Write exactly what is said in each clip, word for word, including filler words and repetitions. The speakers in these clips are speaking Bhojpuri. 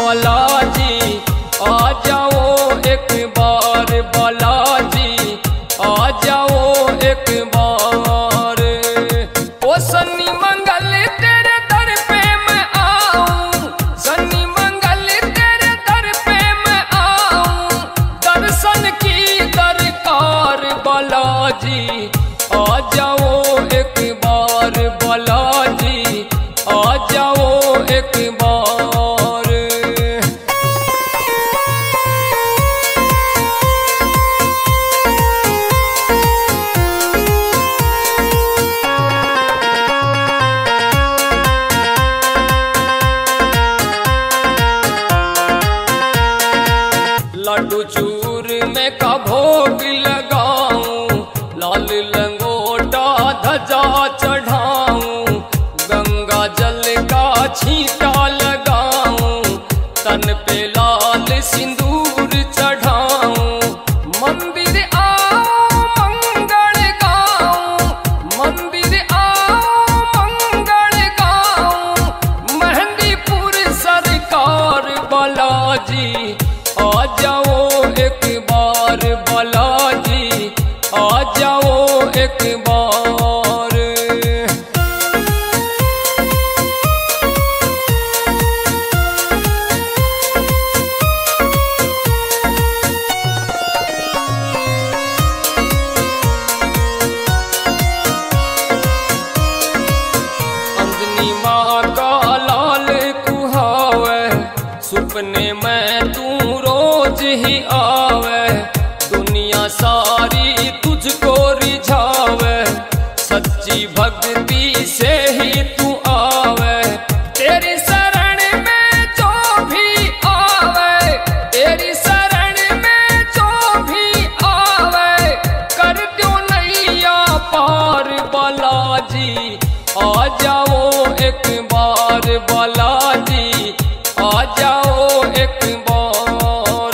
बालाजी आ जाओ एक बार, बालाजी आ जाओ एक बार। ओ शनि मंगल तेरे दर पे मैं आऊं, शनि मंगल तेरे दर पे मैं आऊं, दर्शन की दरकार बालाजी आ जाओ एक बार, बालाजी आ जाओ एक बार। लड्डू चूर में का भोग लगाऊं, लाल लंगोटा ध्वजा चढ़ाऊं, गंगा जल का छींटा लगाऊं, तन पे लाल सिंदूर चढ़ाऊं। मंदिर आओ मंगल गाऊं, मंदिर आओ मंगल गाऊं, मेहंदीपुर सरकार बालाजी आ जाओ एक बार, बालाजी आ जाओ एक बार। अंजनी माँ का लाल कुहावे, सुपने में तू रोज ही आवे, दुनिया सारी तुझको रिझावे, सच्ची भक्ति से ही तू आवे। तेरी शरण में जो भी आवे, तेरी शरण में जो भी आवे, कर दो नैया पार बालाजी आ जाओ एक बार, बालाजी आ जाओ एक बार।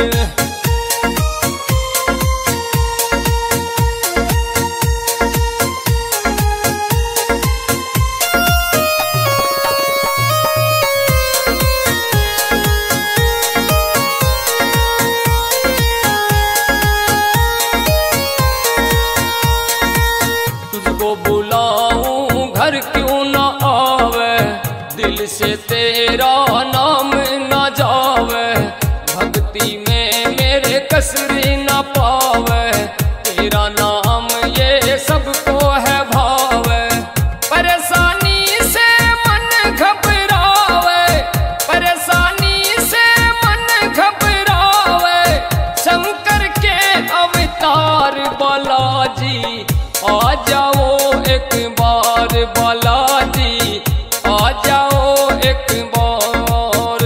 तुझको बुलाऊं घर क्यों ना आवे, दिल से तेरा नाम ना जावे, भक्ति में मेरे कसरी ना पावे, तेरा नाम ये सबको है भावे। परेशानी से मन घबरावे, परेशानी से मन घबरावे, शंकर के अवतार बालाजी आ जाओ एक बार, बालाजी आ जाओ एक बार।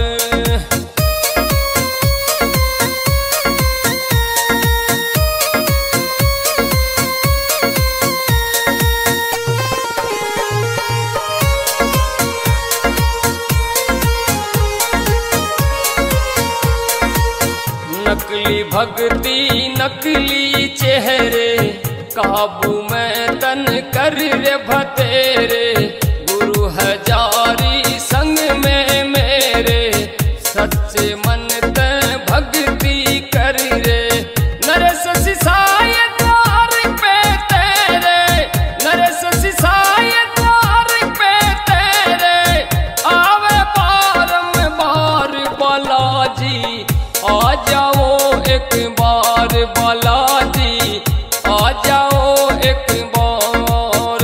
नकली भक्ति नकली चेहरे, काबू में तन कर रे भतेरे, गुरु हजारी संग में मेरे, सच्चे मन ते भक्ति कर रे। नरेश सिसाय द्वार पे तेरे, नरेश सिसाय द्वार पे तेरे, आवे बारंबार बालाजी आ जाओ एक बार, बालाजी आ जाओ एक बार।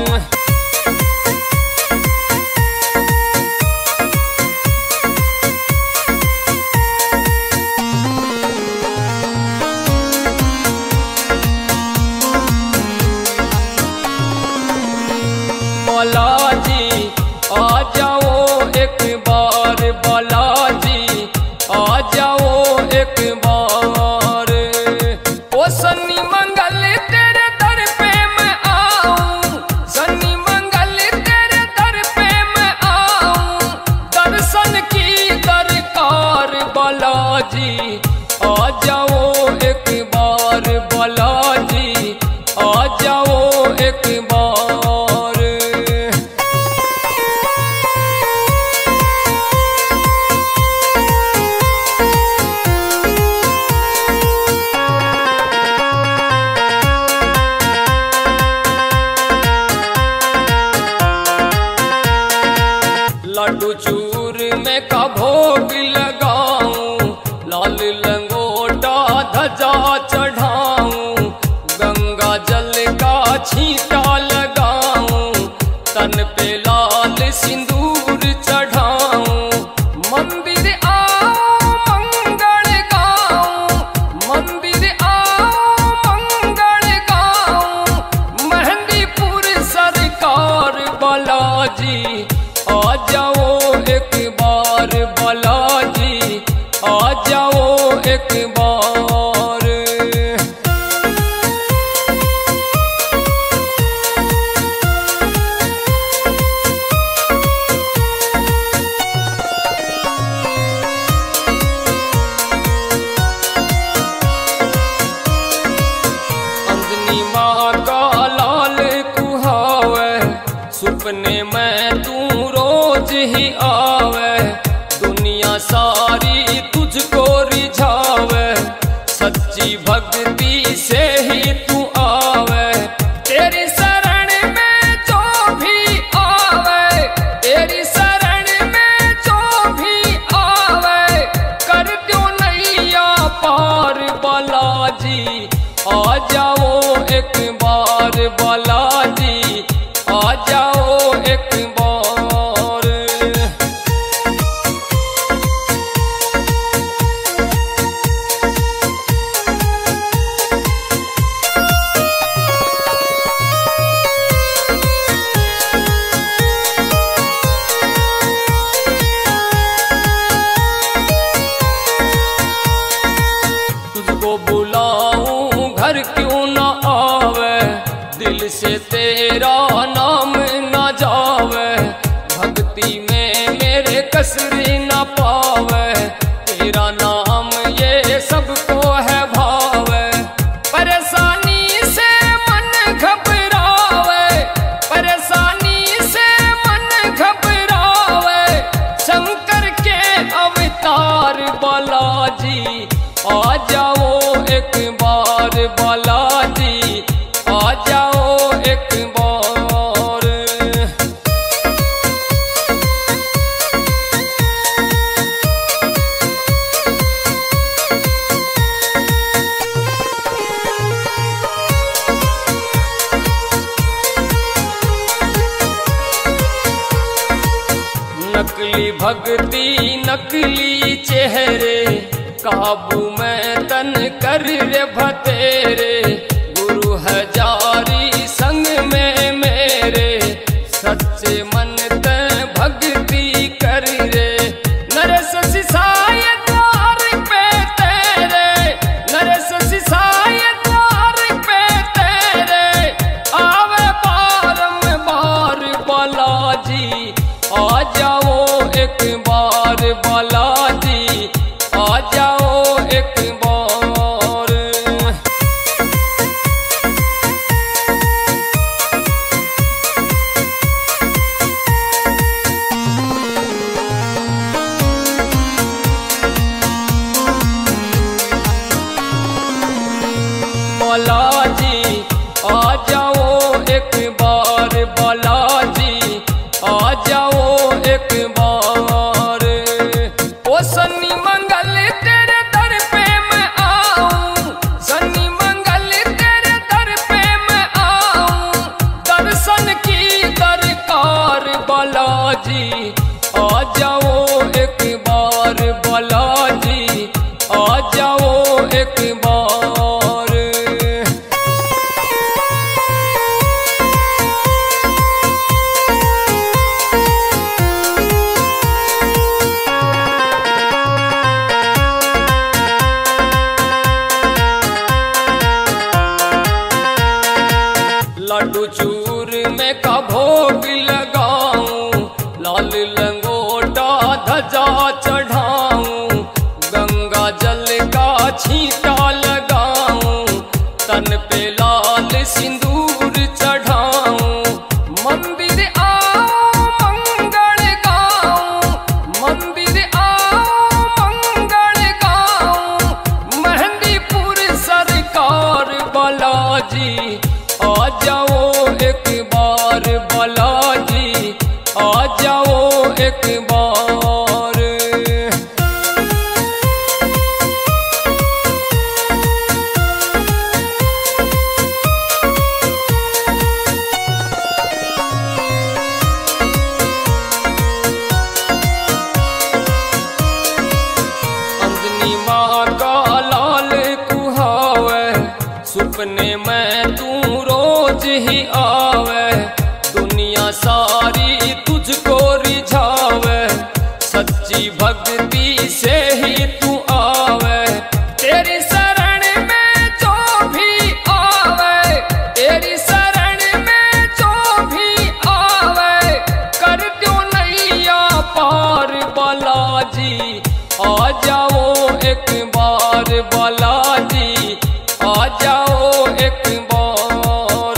बालाजी आ जाओ एक बार, बालाजी आ जाओ एक बार। ओ शनि मंगल तेरे दर पे मैं आऊं, शनि मंगल तेरे दर पे मैं आऊं, दर्शन की दरकार बालाजी आ जाओ एक बार, बालाजी आ जाओ एक बार। का भोग लगाऊं, लाल लंगोटा ध्वजा चढ़ाऊं, गंगा जल का छींटा लगाऊं, तन पे लाल सिंदूर चढ़ाऊं, मंदिर आओ मंगल गाऊं, मंदिर आओ मंगल गाऊं, मेहंदीपुर सरकार बालाजी आ जाओ एक बार, बालाजी आ जाओ एक बार। अंजनी माँ का लाल कुहावे, सुपने में तू रोज ही आवे, दुनिया सारी तुझको रिझावे, सच्ची भक्ति से ही तू आवे, तेरी शरण में जो भी आवे, तेरी शरण में जो भी आवे, कर दो नैया पार बालाजी आ जाओ एक बार, बालाजी आ जाओ एक बार। तुझको बुलाऊं घर क्यों ना आवे, दिल से तेरा नाम ना जावे, भक्ति में मेरे कसरी ना पावे, तेरा नाम ये सबको है भावे, परेशानी से मन घबरावे, परेशानी से मन घबरावे, शंकर के अवतार बालाजी आ जाओ एक बार, बालाजी आ जाओ एक बार। नकली भक्ति नकली चेहरे, काबू में तन कर रे भतेरे, गुरु हजारी संग में मेरे, सच्चे मन ते भक्ति कर रे, नरेश सिसाय द्वार पे तेरे, नरेश सिसाय द्वार पे तेरे, आवे बारंबार बालाजी आ जाओ एक बार, बालाजी आ जाओ एक बार। बालाजी आ जाओ एक बार, बालाजी आ जाओ एक बार, ओ शनि मंगल तेरे भक्ति से ही तू आवे, तेरी शरण में जो भी आवे, तेरी शरण में जो भी आवे, कर दो नैया पार बालाजी। आ जाओ एक बार बालाजी, आ जाओ एक बार।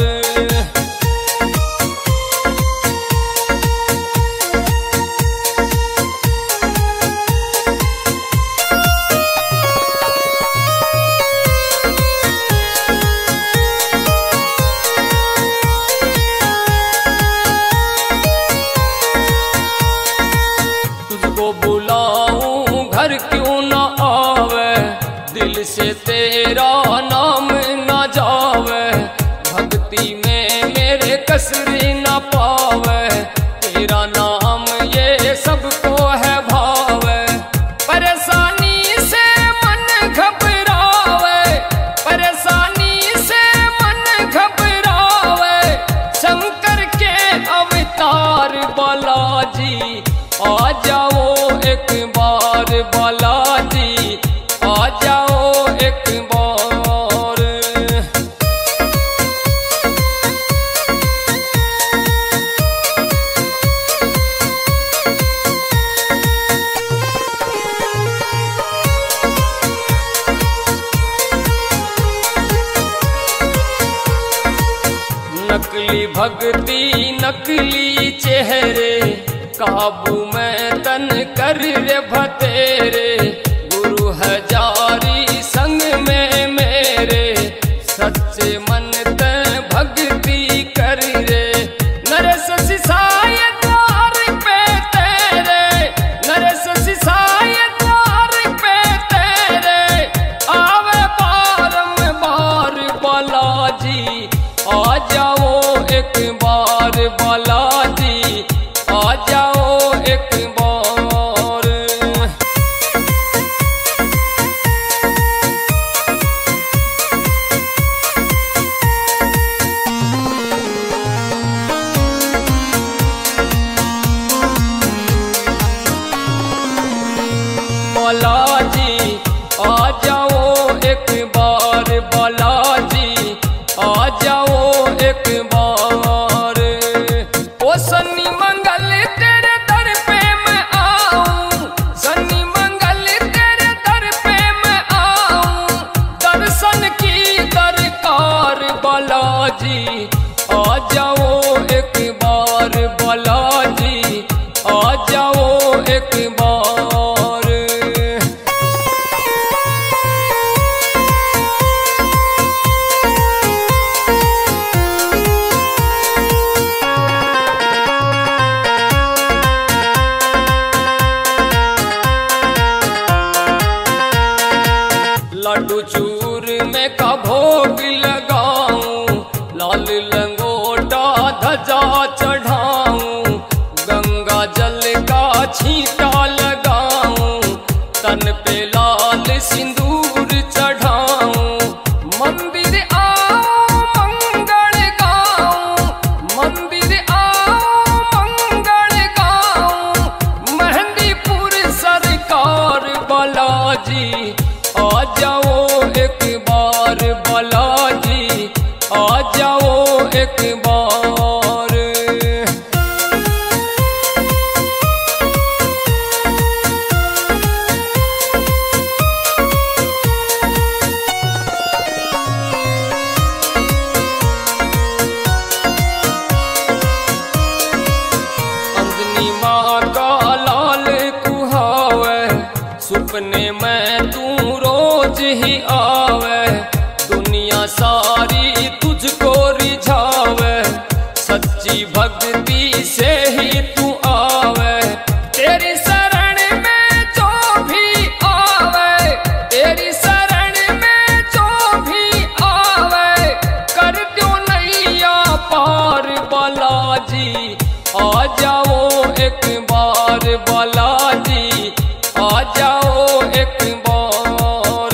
तुझको बुलाऊं घर क्यों न आवे, दिल से तेरा नाम न जावे, भक्ति में मेरे कसरी न पावे, तेरा नाम ये सबको है भावे। परेशानी से मन घबरावे, परेशानी से मन घबरावे, शंकर के अवतार बालाजी। आ जाओ एक बार बालाजी, आ जाओ एक बार। नकली भक्ति नकली चेहरे, काबू में तन कर रे भतेरे, गुरु हजारी संग में मेरे, सच्चे मन ते भक्ति कर रे। नरस सिसाय द्वार पे तेरे, नरस सिसाय द्वार पे तेरे, आवे बारंबार बालाजी। आ जाओ एक बार बालाजी, आ जाओ एक बार। बालाजी आ जाओ एक बार बालाजी, आ जाओ एक बार। ओ शनि मंगल तेरे दर पे मैं आऊं, शनि मंगल तेरे दर पे मैं आऊं, दर्शन की दरकार बालाजी। आ जाओ एक बार बालाजी, आ जाओ एक बार। लड्डू चूर में का भोग लगाऊं, लाल लंगोटा ध्वजा चढ़ाऊं, गंगा जल का छींटा लगाऊं, तन पे लाल सिंदूर चढ़ाऊं। मंदिर आओ मंगल गाऊं, मंदिर आओ मंगल गाऊं, मेहंदीपुर सरकार बालाजी। आ जाओ एक बार बालाजी, आ जाओ एक बार। अंजनी माँ का लाल कुहावे, सुपने में तू रोज ही आवे, दुनिया सारी तुझको रिझावे, सच्ची भक्ति से ही तू आवे, तेरी शरण में जो भी आवे, तेरी शरण में जो भी आवे, कर दो नैया पार बालाजी। आ जाओ एक बार बालाजी, आ जाओ एक बार।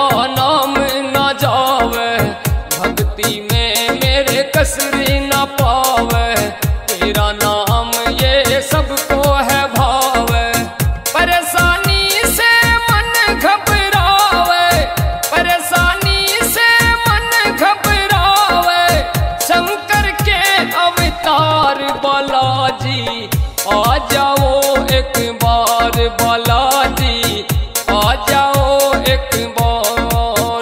नाम न जावे, भक्ति में मेरे कसरी न पावे। तेरा नाम ये सबको है भावे, परेशानी से मन घबरावे, परेशानी से मन घबरावे। शंकर के अवतार बालाजी आ जाओ एक बार, बालाजी आ जाओ एक बार।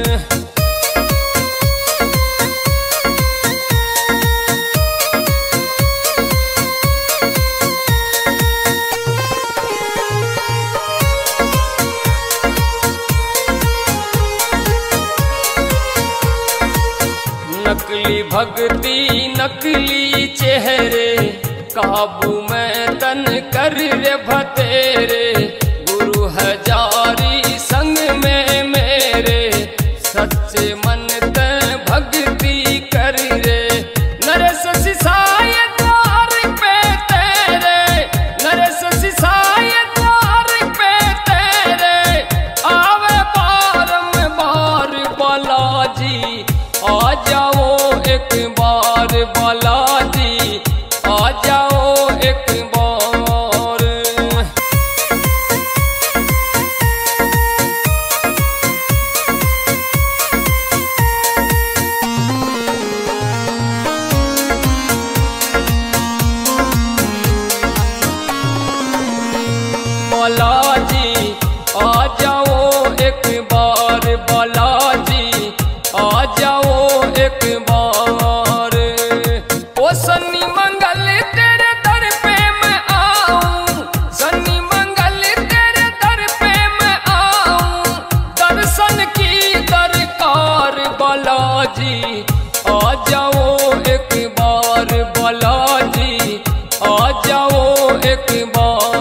नकली भक्ति नकली चेहरे, काबू में तन कर रे भतेरे। गुरु हजारी संग में मेरे, सच्चे मन ते भक्ति कर रे। नरेश सिसाय द्वार पे तेरे, नरेश सिसाय द्वार पे तेरे। आवे बारंबार बालाजी आ जाओ एक बार, बालाजी आ जाओ एक बार। बालाजी आ जाओ एक बार, बालाजी आ जाओ एक बार। ओ शनि मंगल तेरे दर पे मैं आऊं, शनि मंगल तेरे दर पे मैं आऊं। दर्शन की दरकार बालाजी आ जाओ एक बार, बालाजी आ जाओ एक बार।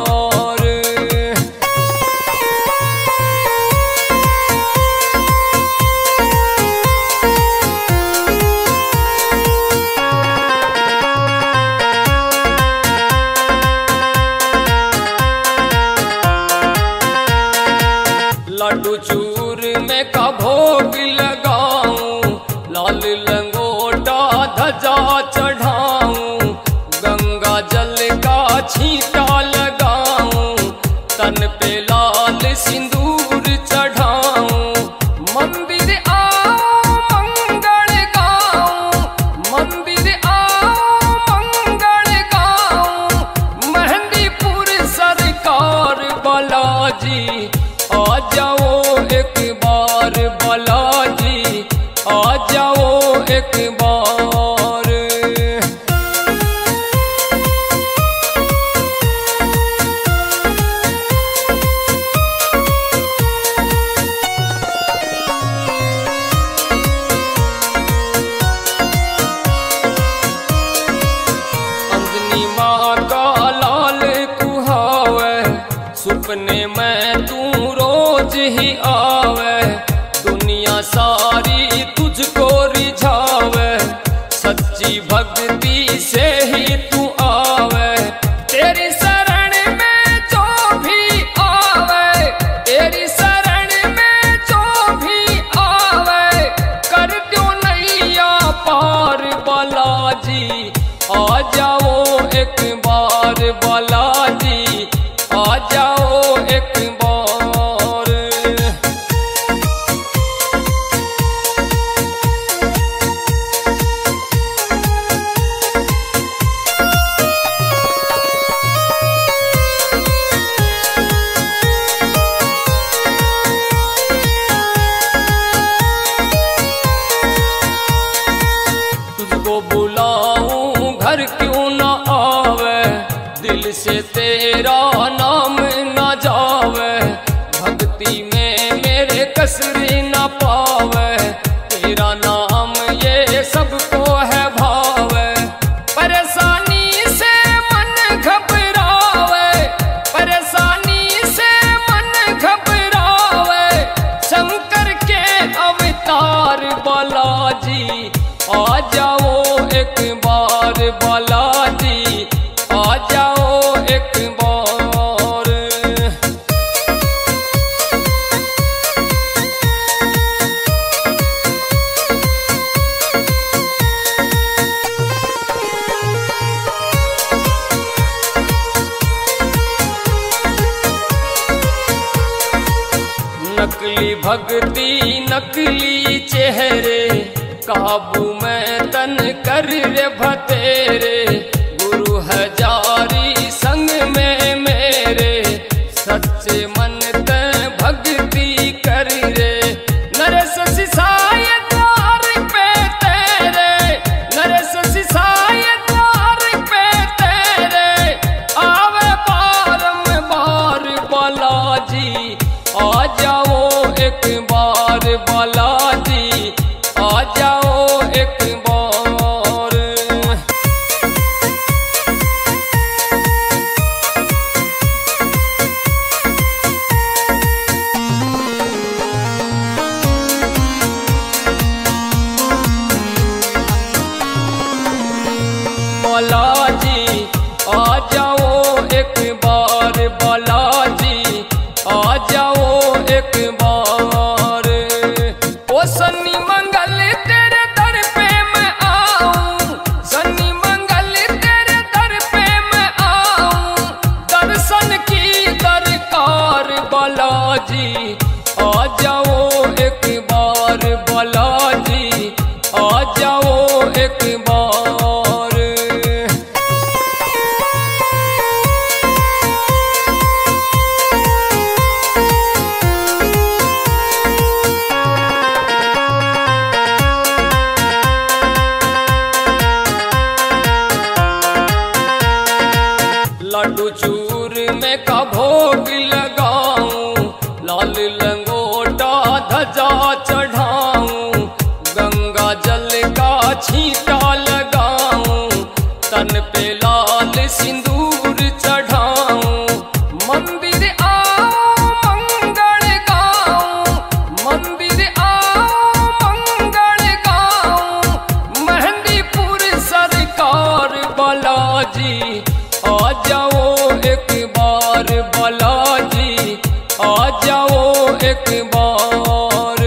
लड्डू चूर में का भोग लगाऊं, लाल लंगोटा ध्वजा चढ़ाऊं। गंगा जल का छींटा लगाऊं, तन पे लाल सिंदूर चढ़ाऊं। मंदिर आओ मंगल गाऊं, मंदिर आओ मंगल गाऊं। मेहंदीपुर सरकार बालाजी आ जाओ एक बार, बालाजी आ जाओ एक बार। अंजनी माँ का लाल कुहावे, सुपने में तू रोज ही आवे। दुनिया सारी तुझको रिझावे, सच्ची भक्ति से ही तू आवे। तेरी शरण में जो भी आवे, तेरी शरण में जो भी आवे। कर दो नैया पार बालाजी आ जाओ एक बार, बालाजी आ जाओ एक बार। तुझको बुलाऊं घर क्यों ना आवे, दिल से तेरा नाम न जावे। भक्ति में मेरे कसरी न पावे, तेरा नाम ये सबको है भावे। परेशानी से मन घबरावे, परेशानी से मन घबरावे। शंकर के अवतार बालाजी आ जाओ एक बार, बालाजी आ जाओ एक बार। नकली चेहरे, काबू में तन कर रे भतेरे। गुरु हजारी संग में मेरे, सच्चे मन ते भक्ति कर रे। नरेश सिसाय द्वार पे तेरे, नरेश सिसाय द्वार पे तेरे। आवे बारंबार बालाजी, आ जाओ एक बार बालाजी, आ जाओ एक बार। बालाजी आ जाओ एक बार, बालाजी आ जाओ एक बार। ओ शनि मंगल तेरे दर पे मैं आऊं, शनि मंगल तेरे दर पे मैं आऊं। दर्शन की दरकार बालाजी, आ जाओ एक बार बालाजी, आ जाओ एक बार। लड्डू चूर में का भोग लगाऊं, लाल लंगोटा ध्वजा चढ़ाऊं। गंगा जल का छींटा लगाऊं, तन पे लाल सिंदूर चढ़ाऊं। मंदिर आओ मंगल गाऊं, मंदिर आओ मंगल गाऊं। मेहंदीपुर सरकार बालाजी, आ जाओ एक बार बालाजी, आ जाओ एक बार।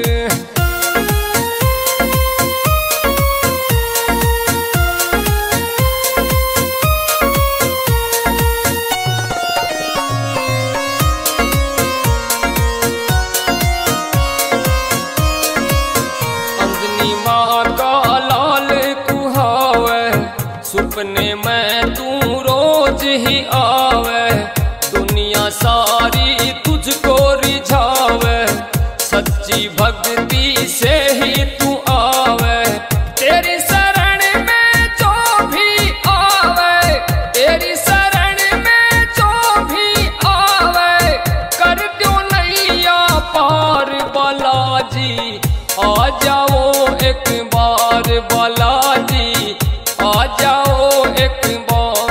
अंजनी माँ का लाल कुहावे, सुपने में तू रोज ही आवे। दुनिया सारी तुझको रिझावे, सच्ची भक्ति से ही तू आवे। तेरी शरण में जो भी आवे, तेरी शरण में जो भी आवे। कर दो नैया पार बालाजी, आ जाओ एक बार बालाजी, आ जाओ एक बार।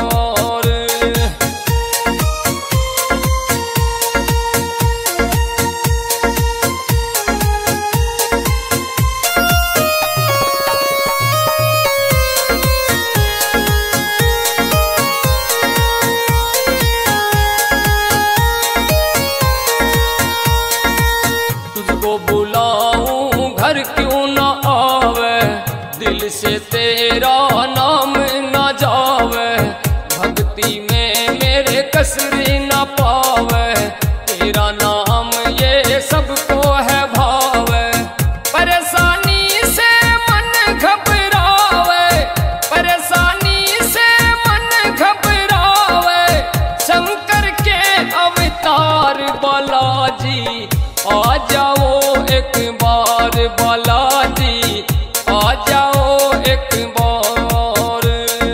तुझको बुलाऊं घर क्यों ना आवे, दिल से तेरा नाम ना जावे। भक्ति में मेरे कसरी ना पावे, तेरा नाम ये सबको है भावे। परेशानी से मन घबरावे, परेशानी से मन घबरावे। शंकर के अवतार बालाजी, आ जाओ एक बार बालाजी, आ जाओ एक बार।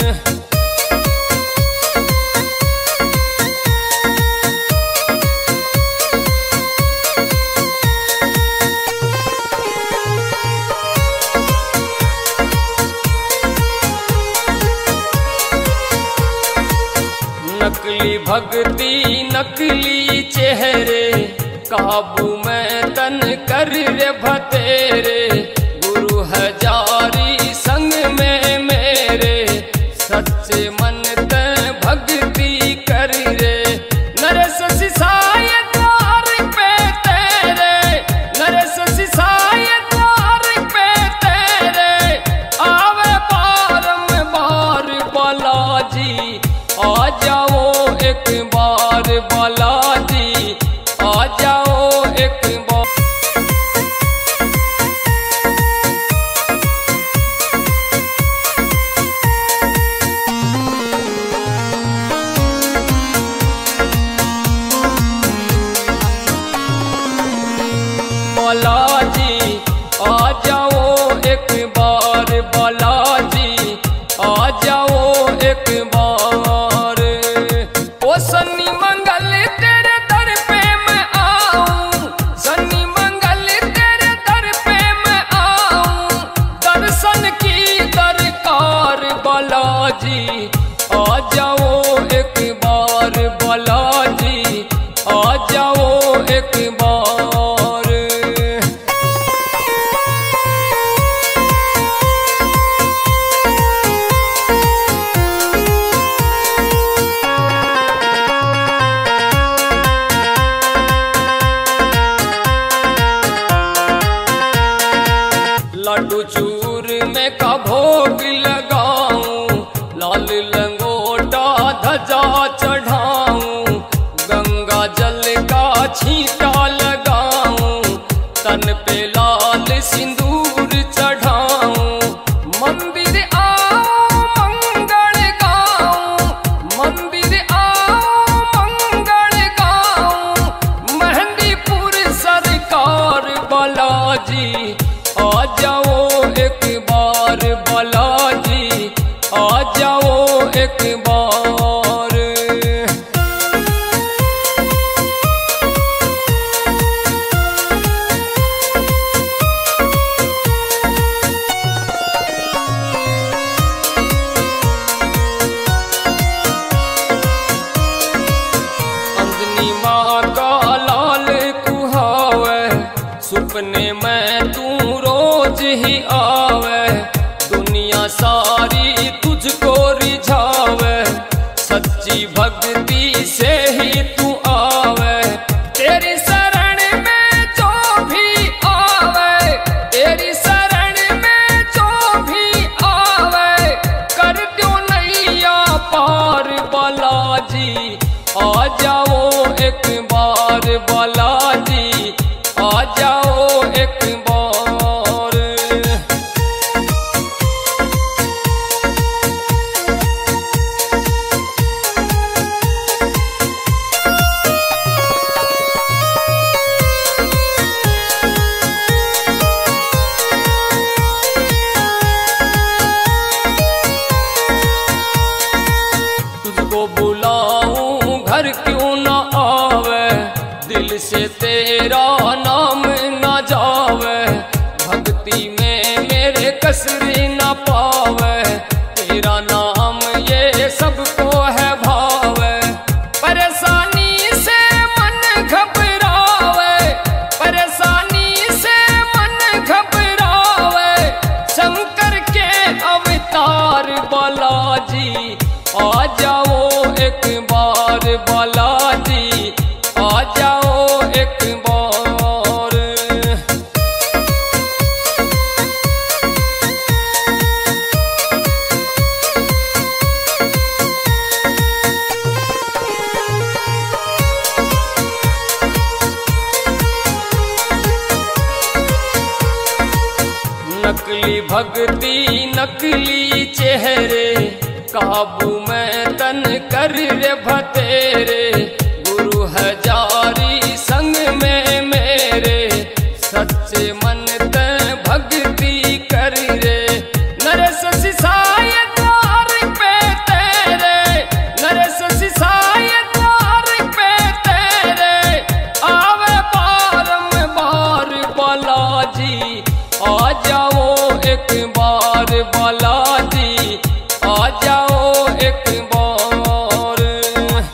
नकली भक्ति नकली चेहरे, काबू में तन कर रे भतेरे। गुरु हजारी संग में मेरे, सच्चे मन ते भक्ति कर रे। नरेश सिसाय द्वार पे तेरे, नरेश सिसाय द्वार पे तेरे। आवे बारंबार बालाजी, आ जाओ एक बार बालाजी, आ जाओ एक बार। लड्डू चूर में का भोग लगाऊं, लाल लंगोटा ध्वजा चढ़ाऊं, गंगा जल का छींटा लगाऊं, तन पे लाल सिंदूर चढ़ाऊं, मंदिर आओ मंगल गाऊं, मंदिर आओ मंगल गाऊं, मेहंदीपुर सरकार बालाजी आ जाओ एक बार, बालाजी आ जाओ एक बार। अंजनी माँ का लाल कुहावे, सुपने में तू रोज ही आवे, दुनिया सारी तुझको रिझावे, सच्ची भक्ति से ही तू आवे, तेरी शरण में जो भी आवे, तेरी शरण में जो भी आवे, कर दो नैया पार बालाजी आ जाओ एक बार, बालाजी आ जाओ एक बार। तुझको बुलाऊं घर क्यों ना आवे, दिल से तेरा नाम ना जावे, भक्ति में मेरे कसरी ना पावे, तेरा नाम ये सबको है भावे, परेशानी से मन घबरावे, परेशानी से मन घबरावे, शंकर के अवतार बालाजी आ जाओ एक बार, बालाजी आ जाओ एक बार। नकली भक्ति नकली चेहरे, काबू में तन कर रे भतेरे,